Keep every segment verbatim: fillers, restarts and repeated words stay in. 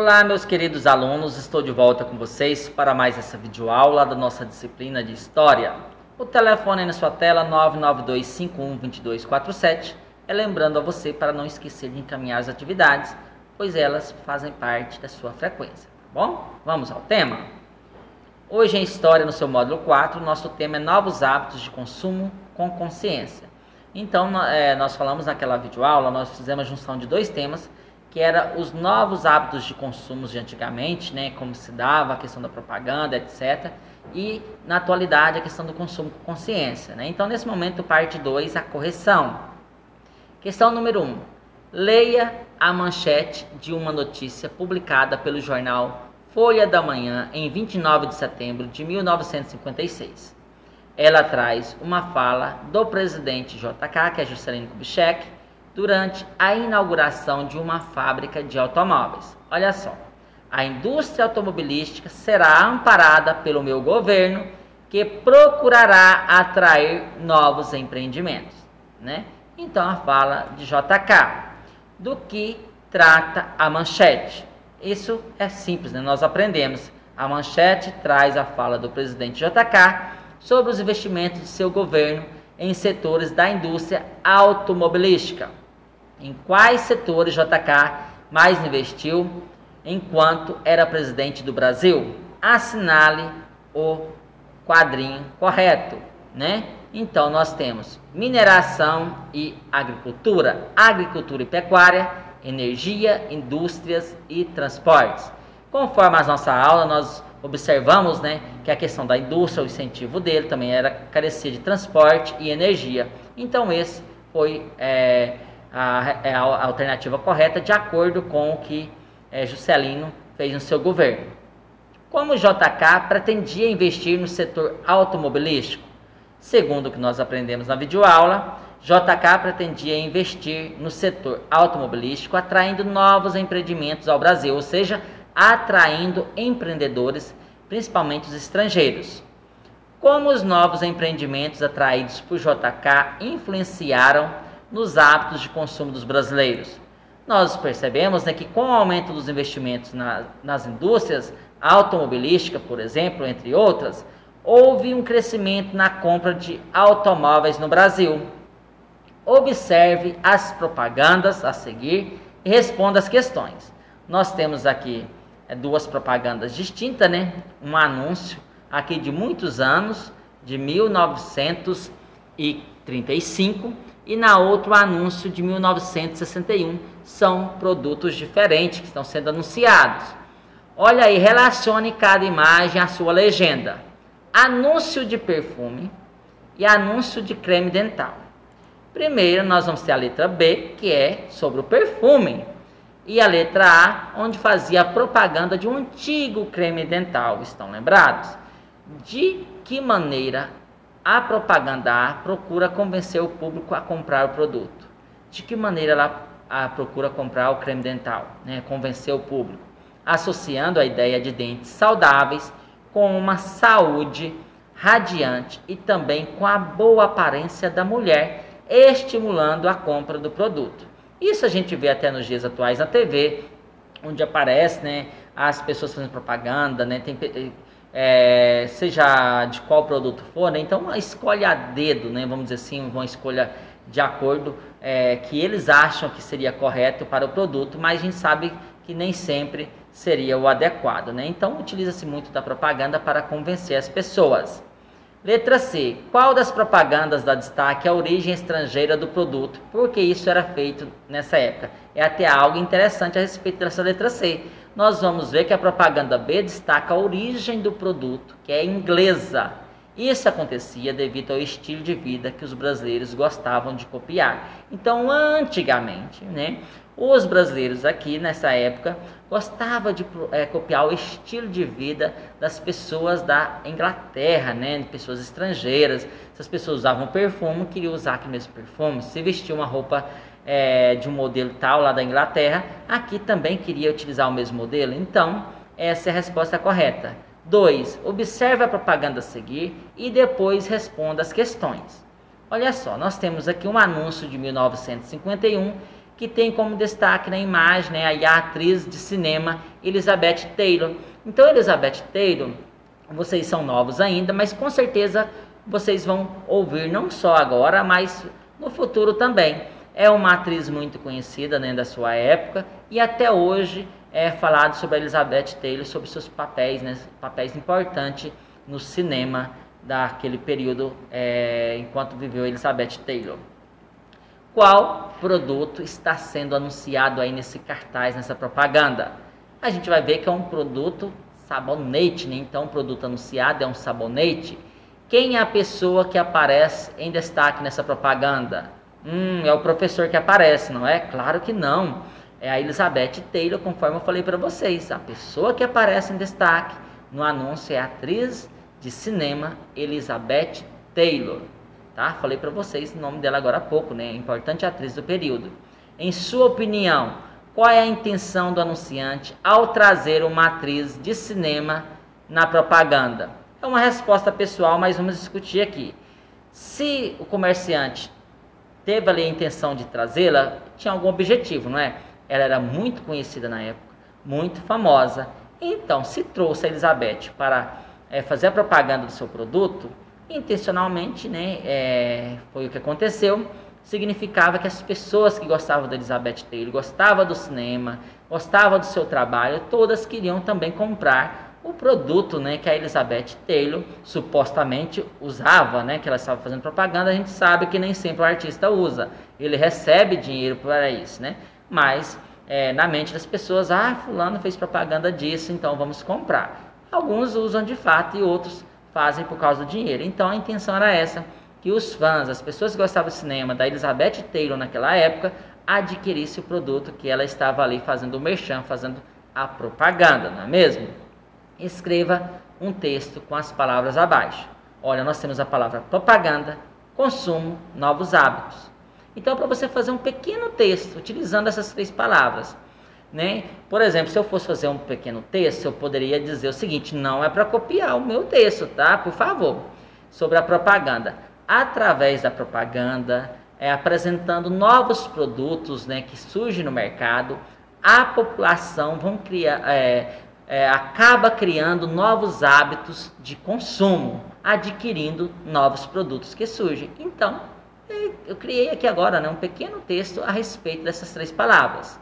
Olá, meus queridos alunos, estou de volta com vocês para mais essa videoaula da nossa disciplina de História. O telefone aí na sua tela, nove nove dois cinco um dois dois quatro sete, é lembrando a você para não esquecer de encaminhar as atividades, pois elas fazem parte da sua frequência, tá bom? Vamos ao tema? Hoje em História, no seu módulo quatro, nosso tema é Novos Hábitos de Consumo com Consciência. Então, é, nós falamos naquela videoaula, nós fizemos a junção de dois temas, que era os novos hábitos de consumo de antigamente, né, como se dava a questão da propaganda, etcétera. E, na atualidade, a questão do consumo com consciência, né? Então, nesse momento, parte dois, a correção. Questão número um. Leia a manchete de uma notícia publicada pelo jornal Folha da Manhã em vinte e nove de setembro de mil novecentos e cinquenta e seis. Ela traz uma fala do presidente J K, que é Juscelino Kubitschek, durante a inauguração de uma fábrica de automóveis. Olha só, a indústria automobilística será amparada pelo meu governo, que procurará atrair novos empreendimentos, né? Então, a fala de J K, do que trata a manchete. Isso é simples, né? Nós aprendemos. A manchete traz a fala do presidente J K sobre os investimentos de seu governo em setores da indústria automobilística. Em quais setores J K mais investiu enquanto era presidente do Brasil? Assinale o quadrinho correto, né? Então, nós temos mineração e agricultura, agricultura e pecuária, energia, indústrias e transportes. Conforme a nossa aula, nós observamos, né, que a questão da indústria, o incentivo dele também era carecer de transporte e energia. Então, esse foi é, a, a alternativa correta, de acordo com o que é, Juscelino fez no seu governo. Como J K pretendia investir no setor automobilístico? Segundo o que nós aprendemos na videoaula, J K pretendia investir no setor automobilístico, atraindo novos empreendimentos ao Brasil, ou seja, atraindo empreendedores, principalmente os estrangeiros. Como os novos empreendimentos atraídos por J K influenciaram nos hábitos de consumo dos brasileiros? Nós percebemos, né, que com o aumento dos investimentos na, nas indústrias automobilísticas, por exemplo, entre outras, houve um crescimento na compra de automóveis no Brasil. Observe as propagandas a seguir e responda as questões. Nós temos aqui é, duas propagandas distintas, né? Um anúncio aqui de muitos anos, de mil novecentos e trinta e cinco, e na outra o anúncio de mil novecentos e sessenta e um. São produtos diferentes que estão sendo anunciados. Olha aí, relacione cada imagem à sua legenda. Anúncio de perfume e anúncio de creme dental. Primeiro, nós vamos ter a letra B, que é sobre o perfume, e a letra A, onde fazia a propaganda de um antigo creme dental. Estão lembrados? De que maneira a propaganda A procura convencer o público a comprar o produto? De que maneira ela a procura comprar o creme dental, né? Convencer o público, associando a ideia de dentes saudáveis com uma saúde radiante e também com a boa aparência da mulher, estimulando a compra do produto. Isso a gente vê até nos dias atuais na T V, onde aparece, né, as pessoas fazendo propaganda, né, tem, é, seja de qual produto for, né, então escolhe a dedo, né, vamos dizer assim, uma escolha de acordo é, que eles acham que seria correto para o produto, mas a gente sabe que nem sempre seria o adequado, né? Então utiliza-se muito da propaganda para convencer as pessoas. Letra C. Qual das propagandas dá destaque à origem estrangeira do produto? Porque isso era feito nessa época. É até algo interessante a respeito dessa letra C. Nós vamos ver que a propaganda B destaca a origem do produto, que é inglesa. Isso acontecia devido ao estilo de vida que os brasileiros gostavam de copiar. Então, antigamente, né, os brasileiros aqui nessa época gostavam de é, copiar o estilo de vida das pessoas da Inglaterra, né, de pessoas estrangeiras. Se as pessoas usavam perfume, queriam usar aquele mesmo perfume. Se vestia uma roupa é, de um modelo tal lá da Inglaterra, aqui também queria utilizar o mesmo modelo. Então, essa é a resposta correta. dois. Observe a propaganda a seguir e depois responda as questões. Olha só, nós temos aqui um anúncio de mil novecentos e cinquenta e um que tem como destaque na imagem, né, aí a atriz de cinema Elizabeth Taylor. Então, Elizabeth Taylor, vocês são novos ainda, mas com certeza vocês vão ouvir não só agora, mas no futuro também. É uma atriz muito conhecida, né, da sua época, e até hoje é falado sobre a Elizabeth Taylor, sobre seus papéis, né, papéis importantes no cinema daquele período, é, enquanto viveu Elizabeth Taylor. Qual produto está sendo anunciado aí nesse cartaz, nessa propaganda? A gente vai ver que é um produto sabonete, né? Então o produto anunciado é um sabonete. Quem é a pessoa que aparece em destaque nessa propaganda? Hum, é o professor que aparece, não é? Claro que não. É a Elizabeth Taylor, conforme eu falei para vocês. A pessoa que aparece em destaque no anúncio é a atriz de cinema Elizabeth Taylor. Tá? Falei para vocês o nome dela agora há pouco, né? Importante atriz do período. Em sua opinião, qual é a intenção do anunciante ao trazer uma atriz de cinema na propaganda? É uma resposta pessoal, mas vamos discutir aqui. Se o comerciante teve ali a intenção de trazê-la, tinha algum objetivo, não é? Ela era muito conhecida na época, muito famosa. Então, se trouxe a Elizabeth para é, fazer a propaganda do seu produto, intencionalmente, né, é, foi o que aconteceu, significava que as pessoas que gostavam da Elizabeth Taylor, gostavam do cinema, gostavam do seu trabalho, todas queriam também comprar o produto, né, que a Elizabeth Taylor supostamente usava, né, que ela estava fazendo propaganda. A gente sabe que nem sempre o artista usa, ele recebe dinheiro para isso, né, mas é, na mente das pessoas, ah, fulano fez propaganda disso, então vamos comprar. Alguns usam de fato e outros fazem por causa do dinheiro. Então a intenção era essa, que os fãs, as pessoas que gostavam do cinema da Elizabeth Taylor naquela época, adquirissem o produto que ela estava ali fazendo o merchan, fazendo a propaganda, não é mesmo? Escreva um texto com as palavras abaixo. Olha, nós temos a palavra propaganda, consumo, novos hábitos. Então, para você fazer um pequeno texto utilizando essas três palavras, né? Por exemplo, se eu fosse fazer um pequeno texto, eu poderia dizer o seguinte: não é para copiar o meu texto, tá? Por favor. Sobre a propaganda. Através da propaganda, é, apresentando novos produtos, né, que surgem no mercado, a população vão criar, é, é, acaba criando novos hábitos de consumo, adquirindo novos produtos que surgem. Então, eu criei aqui agora, né, um pequeno texto a respeito dessas três palavras.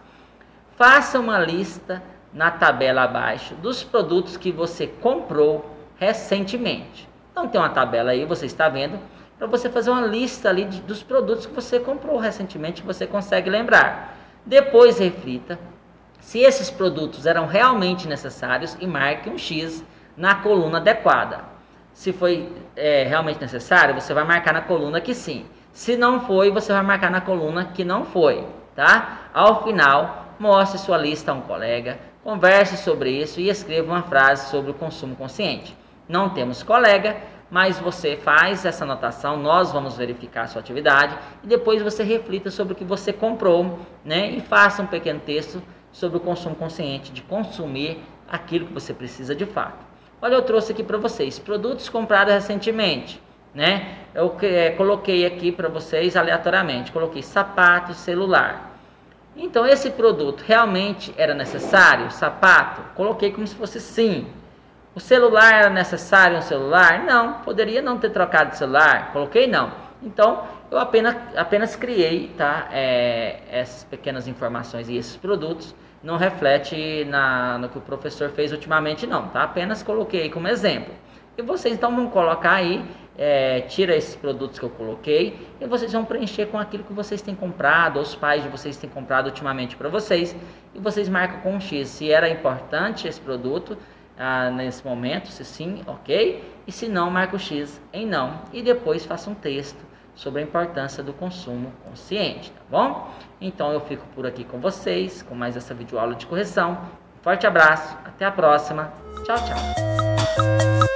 Faça uma lista na tabela abaixo dos produtos que você comprou recentemente. Então tem uma tabela aí, você está vendo, para você fazer uma lista ali de, dos produtos que você comprou recentemente, que você consegue lembrar. Depois reflita se esses produtos eram realmente necessários e marque um X na coluna adequada. Se foi é, realmente necessário, você vai marcar na coluna que sim. Se não foi, você vai marcar na coluna que não foi, tá? Ao final, mostre sua lista a um colega, converse sobre isso e escreva uma frase sobre o consumo consciente. Não temos colega, mas você faz essa anotação, nós vamos verificar a sua atividade e depois você reflita sobre o que você comprou, né? E faça um pequeno texto sobre o consumo consciente, de consumir aquilo que você precisa de fato. Olha, eu trouxe aqui para vocês produtos comprados recentemente, né? Eu é, coloquei aqui para vocês aleatoriamente, coloquei sapato, celular. Então, esse produto realmente era necessário? Sapato? Coloquei como se fosse sim. O celular era necessário um celular? Não, poderia não ter trocado de celular. Coloquei não. Então, eu apenas, apenas criei, tá, é, essas pequenas informações e esses produtos. Não reflete na, no que o professor fez ultimamente não, tá? Apenas coloquei como exemplo. E vocês então vão colocar aí, é, tira esses produtos que eu coloquei e vocês vão preencher com aquilo que vocês têm comprado, ou os pais de vocês têm comprado ultimamente para vocês, e vocês marcam com um X se era importante esse produto ah, nesse momento, se sim, ok, e se não, marca o X em não, e depois faça um texto sobre a importância do consumo consciente, tá bom? Então eu fico por aqui com vocês, com mais essa videoaula de correção. Um forte abraço, até a próxima, tchau, tchau!